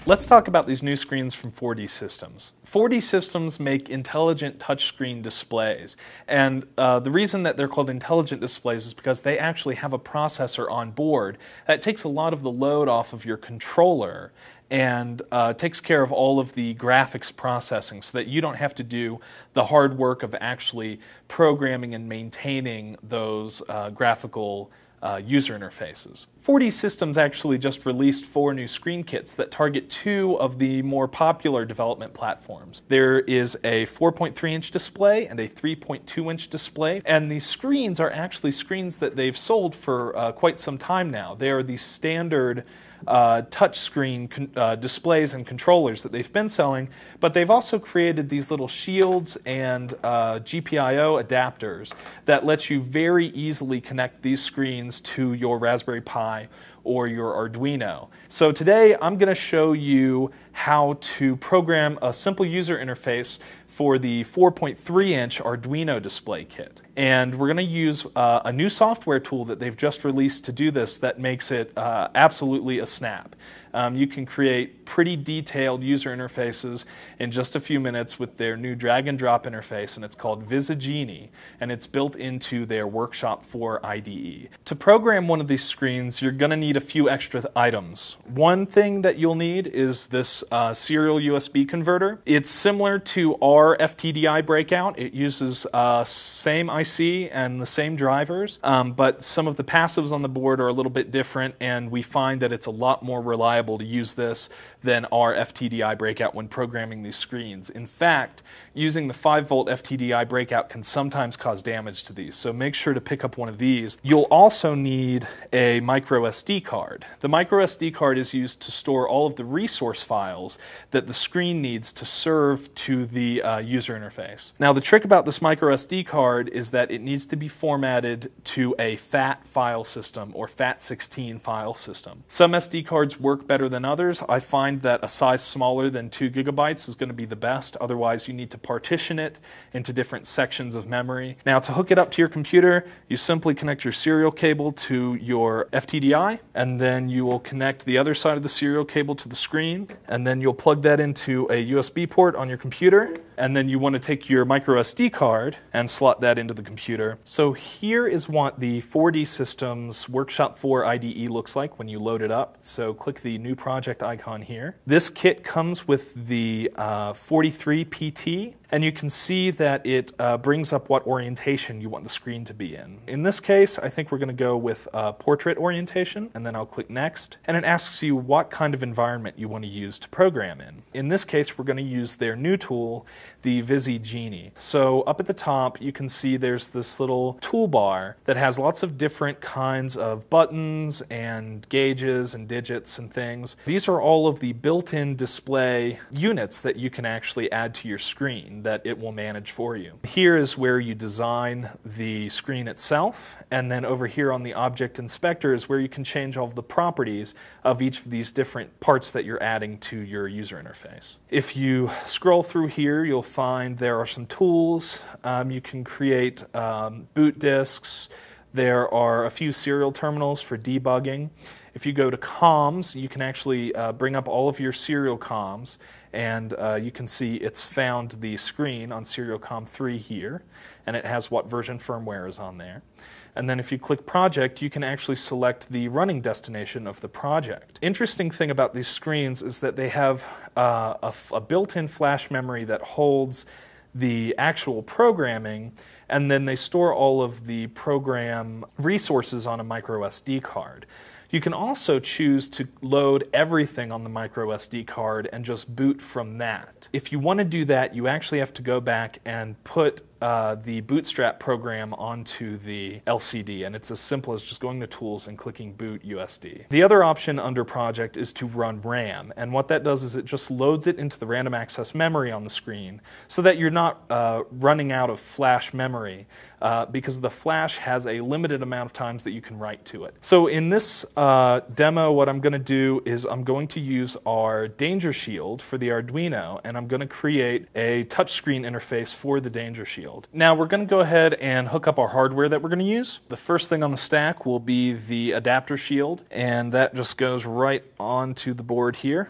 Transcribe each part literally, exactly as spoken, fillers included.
Let's talk about these new screens from four D Systems. four D Systems make intelligent touchscreen displays, and uh, the reason that they're called intelligent displays is because they actually have a processor on board that takes a lot of the load off of your controller and uh, takes care of all of the graphics processing so that you don't have to do the hard work of actually programming and maintaining those uh, graphical Uh, user interfaces. four D Systems actually just released four new screen kits that target two of the more popular development platforms. There is a four point three inch display and a three point two inch display, and these screens are actually screens that they've sold for uh, quite some time now. They are the standard Uh, touchscreen uh, displays and controllers that they've been selling, but they've also created these little shields and uh, G P I O adapters that let you very easily connect these screens to your Raspberry Pi or your Arduino. So today I'm going to show you how to program a simple user interface for the four point three inch Arduino display kit. And we're going to use uh, a new software tool that they've just released to do this that makes it uh, absolutely a snap. Um, you can create pretty detailed user interfaces in just a few minutes with their new drag and drop interface, and it's called VisiGenie, and it's built into their Workshop four I D E. To program one of these screens, you're going to need a few extra items. One thing that you'll need is this uh, serial U S B converter. It's similar to our F T D I breakout. It uses uh, same I C and the same drivers, um, but some of the passives on the board are a little bit different, and we find that it's a lot more reliable to use this than our F T D I breakout when programming these screens. In fact, using the five volt F T D I breakout can sometimes cause damage to these, so make sure to pick up one of these. You'll also need a micro S D card. The micro S D card is used to store all of the resource files that the screen needs to serve to the uh, user interface. Now, the trick about this micro S D card is that it needs to be formatted to a FAT file system or FAT sixteen file system. Some S D cards work better than others. I find that a size smaller than two gigabytes is going to be the best. Otherwise, you need to partition it into different sections of memory. Now, to hook it up to your computer, you simply connect your serial cable to your F T D I, and then you will connect the other side of the serial cable to the screen, and then you'll plug that into a U S B port on your computer, and then you want to take your micro S D card and slot that into the computer. So here is what the four D Systems Workshop four I D E looks like when you load it up. So click the new project icon here. This kit comes with the uh, forty-three P T, and you can see that it uh, brings up what orientation you want the screen to be in. In this case, I think we're going to go with uh, portrait orientation, and then I'll click next, and it asks you what kind of environment you want to use to program in. In this case, we're going to use their new tool, the VisiGenie. So up at the top, you can see there's this little toolbar that has lots of different kinds of buttons and gauges and digits and things. These are all of the built-in display units that you can actually add to your screen that it will manage for you. Here is where you design the screen itself, and then over here on the Object Inspector is where you can change all of the properties of each of these different parts that you're adding to your user interface. If you scroll through here, you'll find there are some tools. Um, you can create um, boot disks. There are a few serial terminals for debugging. If you go to comms, you can actually uh, bring up all of your serial comms, and uh, you can see it's found the screen on Serial Com three here, and it has what version firmware is on there. And then if you click Project, you can actually select the running destination of the project. Interesting thing about these screens is that they have uh, a, a built-in flash memory that holds the actual programming, and then they store all of the program resources on a micro S D card. You can also choose to load everything on the micro S D card and just boot from that. If you want to do that, you actually have to go back and put uh, the Bootstrap program onto the L C D, and it's as simple as just going to Tools and clicking Boot U S D. The other option under Project is to run RAM, and what that does is it just loads it into the random access memory on the screen so that you're not uh, running out of flash memory, uh, because the flash has a limited amount of times that you can write to it. So in this uh, demo, what I'm going to do is I'm going to use our Danger Shield for the Arduino, and I'm going to create a touchscreen interface for the Danger Shield. Now we're going to go ahead and hook up our hardware that we're going to use. The first thing on the stack will be the adapter shield, and that just goes right onto the board here.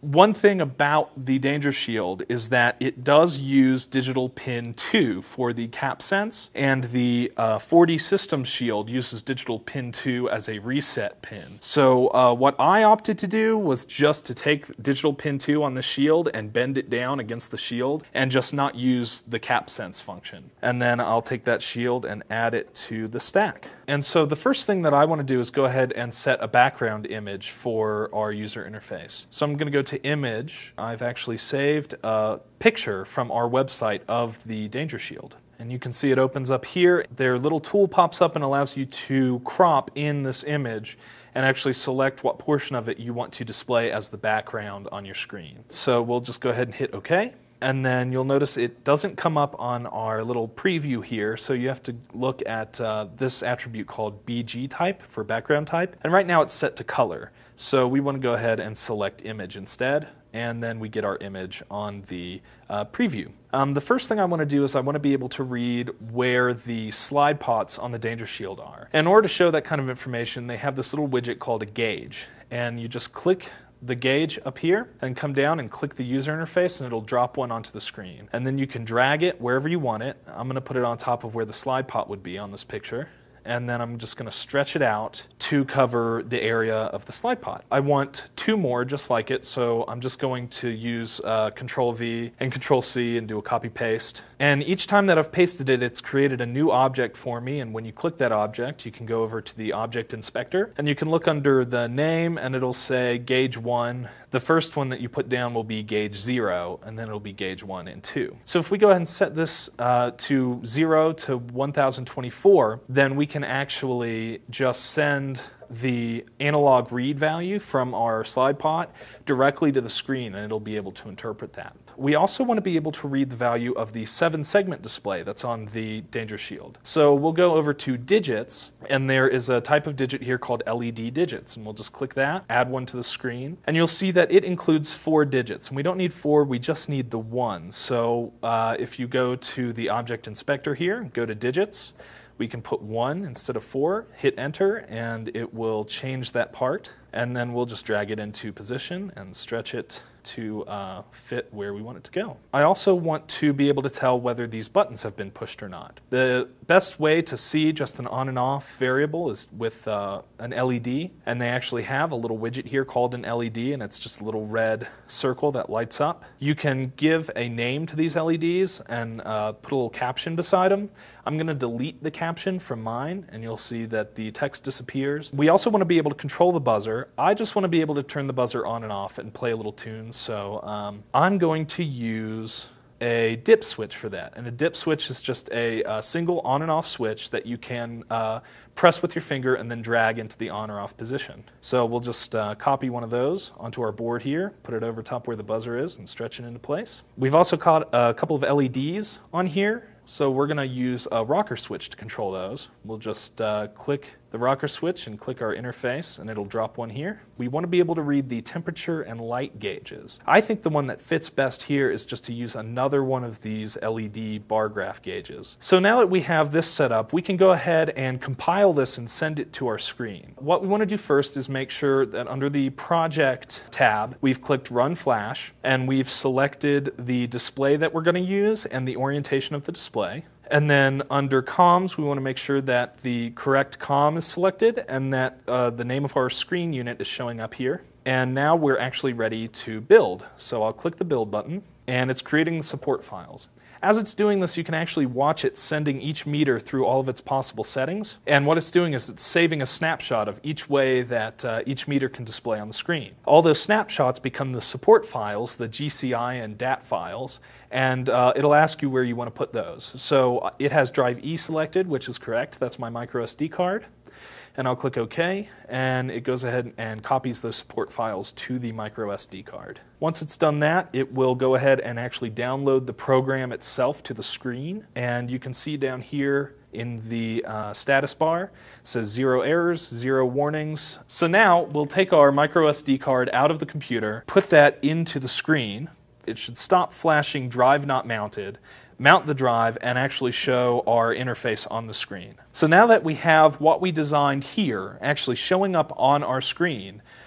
One thing about the Danger Shield is that it does use digital pin two for the cap sense, and the uh, four D Systems Shield uses digital pin two as a reset pin. So uh, what I opted to do was just to take digital pin two on the shield and bend it down against the shield and just not use the cap sense function. And then I'll take that shield and add it to the stack. And so the first thing that I want to do is go ahead and set a background image for our user interface. So I'm going to go to Image. I've actually saved a picture from our website of the Danger Shield. And you can see it opens up here. Their little tool pops up and allows you to crop in this image and actually select what portion of it you want to display as the background on your screen. So we'll just go ahead and hit OK. And then you'll notice it doesn't come up on our little preview here, so you have to look at uh, this attribute called B G type for background type. And right now it's set to color. So we want to go ahead and select image instead, and then we get our image on the uh, preview. Um, the first thing I want to do is I want to be able to read where the slide pots on the Danger Shield are. In order to show that kind of information, they have this little widget called a gauge, and you just click the gauge up here and come down and click the user interface and it'll drop one onto the screen. And then you can drag it wherever you want it. I'm going to put it on top of where the slide pot would be on this picture. And then I'm just going to stretch it out to cover the area of the slide pot. I want two more just like it, so I'm just going to use uh, Control V and Control C and do a copy paste. And each time that I've pasted it, it's created a new object for me, and when you click that object, you can go over to the Object Inspector, and you can look under the name, and it'll say Gauge one. The first one that you put down will be Gauge zero, and then it'll be Gauge one and two. So if we go ahead and set this uh, to zero to one thousand twenty-four, then we can actually just send the analog read value from our slide pot directly to the screen, and it'll be able to interpret that. We also want to be able to read the value of the seven segment display that's on the Danger Shield. So we'll go over to digits, and there is a type of digit here called L E D digits, and we'll just click that, add one to the screen, and you'll see that it includes four digits. And we don't need four, we just need the one. So uh, if you go to the Object Inspector here, go to digits, we can put one instead of four, hit enter, and it will change that part. And then we'll just drag it into position and stretch it to uh, fit where we want it to go. I also want to be able to tell whether these buttons have been pushed or not. The best way to see just an on and off variable is with uh, an L E D, and they actually have a little widget here called an L E D, and it's just a little red circle that lights up. You can give a name to these L E Ds and uh, put a little caption beside them. I'm going to delete the caption from mine, and you'll see that the text disappears. We also want to be able to control the buzzer. I just want to be able to turn the buzzer on and off and play a little tune, so um, I'm going to use a dip switch for that. And a dip switch is just a, a single on and off switch that you can uh, press with your finger and then drag into the on or off position. So we'll just uh, copy one of those onto our board here, put it over top where the buzzer is, and stretch it into place. We've also got a couple of L E Ds on here. So we're going to use a rocker switch to control those. We'll just uh, click the rocker switch and click our interface, and it'll drop one here. We want to be able to read the temperature and light gauges. I think the one that fits best here is just to use another one of these L E D bar graph gauges. So now that we have this set up, we can go ahead and compile this and send it to our screen. What we want to do first is make sure that under the Project tab, we've clicked Run Flash, and we've selected the display that we're going to use and the orientation of the display. And then under comms, we want to make sure that the correct comm is selected and that uh, the name of our screen unit is showing up here. And now we're actually ready to build. So I'll click the build button, and it's creating the support files. As it's doing this, you can actually watch it sending each meter through all of its possible settings. And what it's doing is it's saving a snapshot of each way that uh, each meter can display on the screen. All those snapshots become the support files, the G C I and D A T files, and uh, it'll ask you where you want to put those. So it has drive E selected, which is correct. That's my micro S D card. And I'll click OK, and it goes ahead and copies those support files to the micro S D card. Once it's done that, it will go ahead and actually download the program itself to the screen, and you can see down here in the uh, status bar, it says zero errors, zero warnings. So now we'll take our micro S D card out of the computer, put that into the screen. It should stop flashing drive not mounted, mount the drive, and actually show our interface on the screen. So now that we have what we designed here actually showing up on our screen,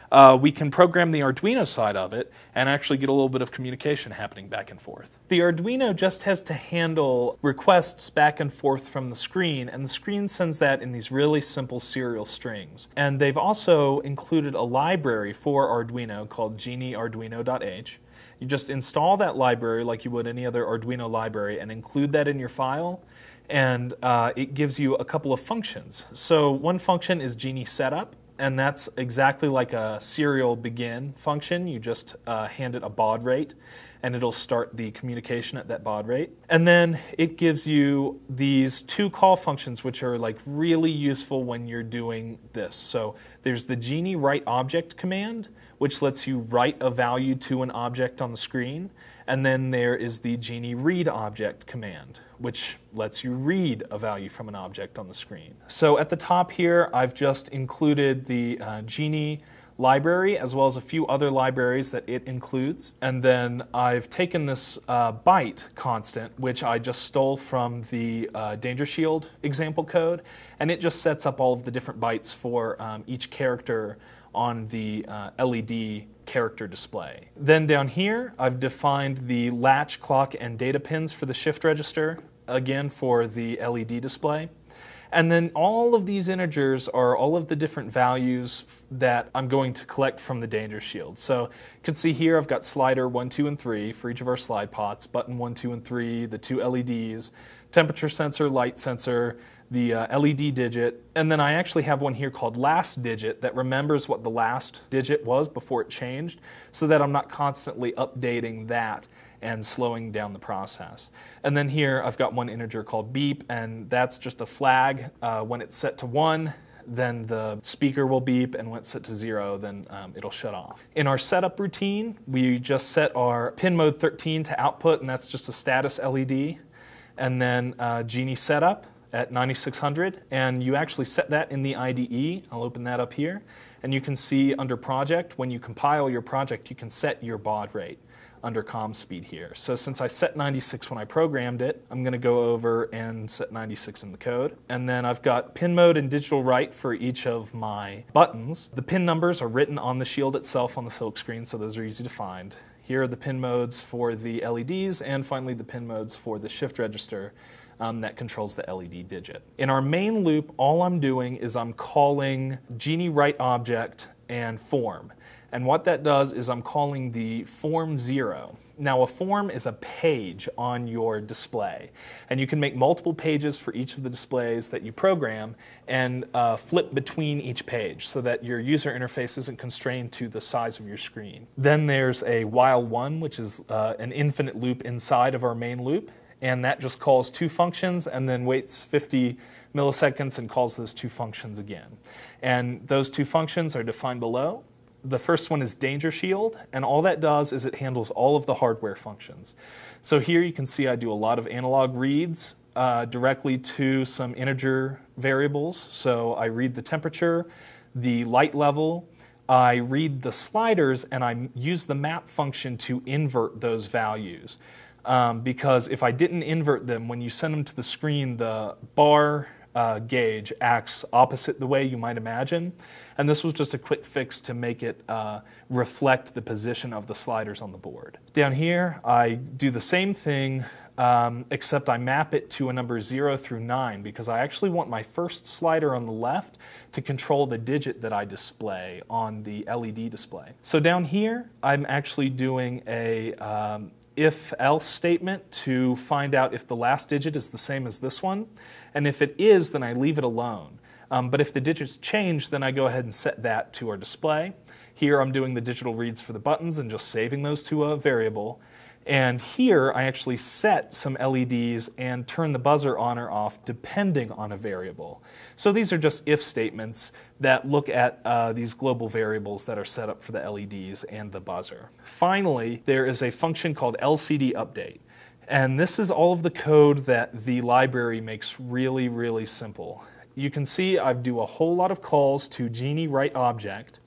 uh, we can program the Arduino side of it and actually get a little bit of communication happening back and forth. The Arduino just has to handle requests back and forth from the screen, and the screen sends that in these really simple serial strings. And they've also included a library for Arduino called genie arduino dot h. You just install that library like you would any other Arduino library and include that in your file, and uh, it gives you a couple of functions. So one function is Genie Setup, and that's exactly like a serial begin function. You just uh, hand it a baud rate, and it'll start the communication at that baud rate. And then it gives you these two call functions, which are like really useful when you're doing this. So there's the Genie Write Object command, which lets you write a value to an object on the screen. And then there is the Genie Read Object command, which lets you read a value from an object on the screen. So at the top here, I've just included the uh, Genie library as well as a few other libraries that it includes. And then I've taken this uh, byte constant, which I just stole from the uh, Danger Shield example code, and it just sets up all of the different bytes for um, each character on the uh, L E D character display. Then down here, I've defined the latch, clock, and data pins for the shift register, again for the L E D display. And then all of these integers are all of the different values that I'm going to collect from the Danger Shield. So you can see here I've got slider one, two, and three for each of our slide pots, button one, two, and three, the two L E Ds, temperature sensor, light sensor, the uh, L E D digit, and then I actually have one here called last digit that remembers what the last digit was before it changed, so that I'm not constantly updating that and slowing down the process. And then here I've got one integer called beep, and that's just a flag. Uh, when it's set to one, then the speaker will beep, and when it's set to zero, then um, it'll shut off. In our setup routine, we just set our pin mode thirteen to output, and that's just a status L E D, and then uh, Genie Setup at ninety-six hundred, and you actually set that in the I D E. I'll open that up here, and you can see under project, when you compile your project, you can set your baud rate under com speed here. So since I set ninety-six when I programmed it, I'm going to go over and set ninety-six in the code. And then I've got pin mode and digital write for each of my buttons. The pin numbers are written on the shield itself on the silk screen, so those are easy to find. Here are the pin modes for the L E Ds, and finally the pin modes for the shift register Um, that controls the L E D digit. In our main loop, all I'm doing is I'm calling Genie Write Object and form. And what that does is I'm calling the form zero. Now a form is a page on your display, and you can make multiple pages for each of the displays that you program and uh, flip between each page so that your user interface isn't constrained to the size of your screen. Then there's a while one, which is uh, an infinite loop inside of our main loop, and that just calls two functions and then waits fifty milliseconds and calls those two functions again. And those two functions are defined below. The first one is Danger Shield, and all that does is it handles all of the hardware functions. So here you can see I do a lot of analog reads uh, directly to some integer variables. So I read the temperature, the light level, I read the sliders, and I use the map function to invert those values. Um, because if I didn't invert them, when you send them to the screen, the bar uh, gauge acts opposite the way you might imagine. And this was just a quick fix to make it uh, reflect the position of the sliders on the board. Down here, I do the same thing, um, except I map it to a number zero through nine, because I actually want my first slider on the left to control the digit that I display on the L E D display. So down here, I'm actually doing a um, if-else statement to find out if the last digit is the same as this one. And if it is, then I leave it alone. Um, but if the digits change, then I go ahead and set that to our display. Here I'm doing the digital reads for the buttons and just saving those to a variable. And here I actually set some L E Ds and turn the buzzer on or off depending on a variable. So these are just if statements that look at uh, these global variables that are set up for the L E Ds and the buzzer. Finally, there is a function called L C D update. And this is all of the code that the library makes really, really simple. You can see I do a whole lot of calls to Genie Write Object,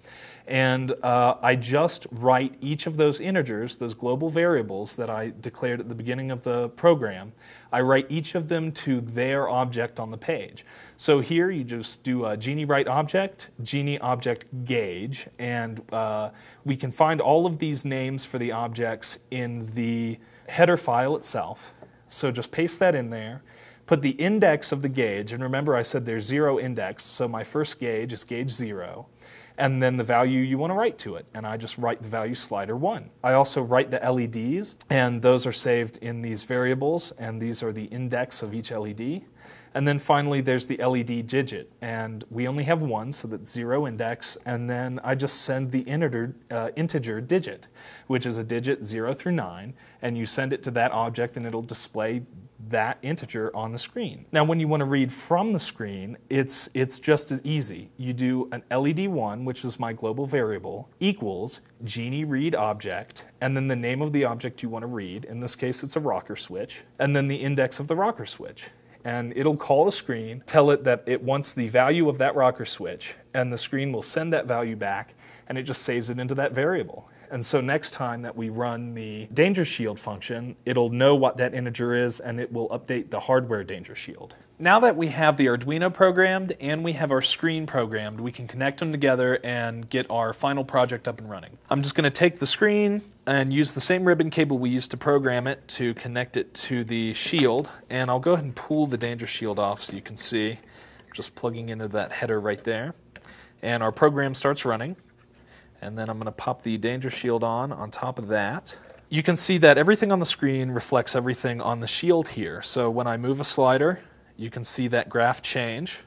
And uh, I just write each of those integers, those global variables that I declared at the beginning of the program, I write each of them to their object on the page. So here you just do a Genie write object, Genie object gauge, and uh, we can find all of these names for the objects in the header file itself. So just paste that in there, put the index of the gauge, and remember I said there's zero index, so my first gauge is gauge zero, and then the value you want to write to it, and I just write the value slider one. I also write the L E Ds, and those are saved in these variables, and these are the index of each L E D. And then finally there's the L E D digit, and we only have one, so that's zero index, and then I just send the integer, uh, integer digit, which is a digit zero through nine, and you send it to that object and it'll display that integer on the screen. Now when you want to read from the screen, it's, it's just as easy. You do an L E D one, which is my global variable, equals Genie read object, and then the name of the object you want to read, in this case it's a rocker switch, and then the index of the rocker switch. And it'll call the screen, tell it that it wants the value of that rocker switch, and the screen will send that value back, and it just saves it into that variable. And so next time that we run the danger shield function, it'll know what that integer is, and it will update the hardware danger shield. Now that we have the Arduino programmed and we have our screen programmed, we can connect them together and get our final project up and running. I'm just going to take the screen and use the same ribbon cable we used to program it to connect it to the shield, and I'll go ahead and pull the danger shield off so you can see, just plugging into that header right there. And our program starts running. And then I'm going to pop the danger shield on on top of that. You can see that everything on the screen reflects everything on the shield here. So when I move a slider, you can see that graph change,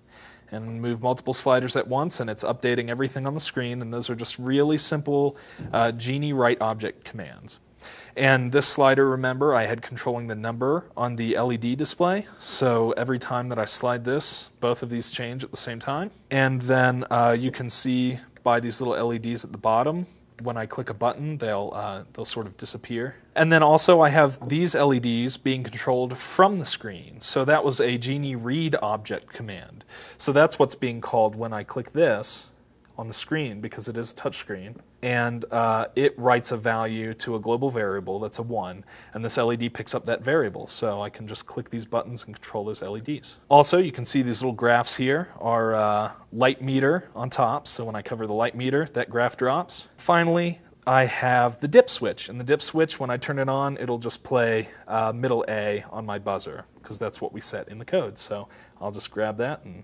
and move multiple sliders at once, and it's updating everything on the screen, and those are just really simple uh, Genie write object commands. And this slider, remember, I had controlling the number on the L E D display, so every time that I slide this, both of these change at the same time. And then uh, you can see by these little L E Ds at the bottom, when I click a button, they'll, uh, they'll sort of disappear. And then also I have these L E Ds being controlled from the screen. So that was a Genie read object command. So that's what's being called when I click this on the screen, because it is a touch screen, and uh, it writes a value to a global variable that's a one, and this L E D picks up that variable, so I can just click these buttons and control those L E Ds. Also, you can see these little graphs here are uh, light meter on top, so when I cover the light meter, that graph drops. Finally, I have the dip switch, and the dip switch, when I turn it on, it'll just play uh, middle A on my buzzer, because that's what we set in the code. So I'll just grab that and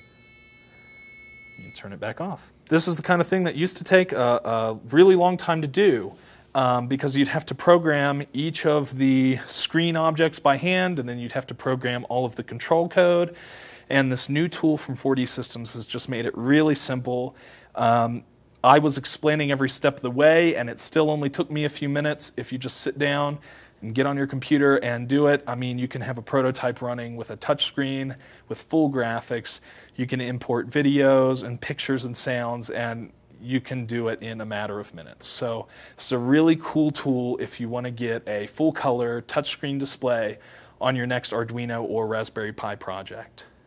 you turn it back off. This is the kind of thing that used to take a, a really long time to do, um, because you'd have to program each of the screen objects by hand, and then you'd have to program all of the control code. And this new tool from four D Systems has just made it really simple. Um, I was explaining every step of the way, and it still only took me a few minutes. If you just sit down and get on your computer and do it, I mean, you can have a prototype running with a touch screen, with full graphics. You can import videos and pictures and sounds, and you can do it in a matter of minutes. So it's a really cool tool if you want to get a full color touchscreen display on your next Arduino or Raspberry Pi project.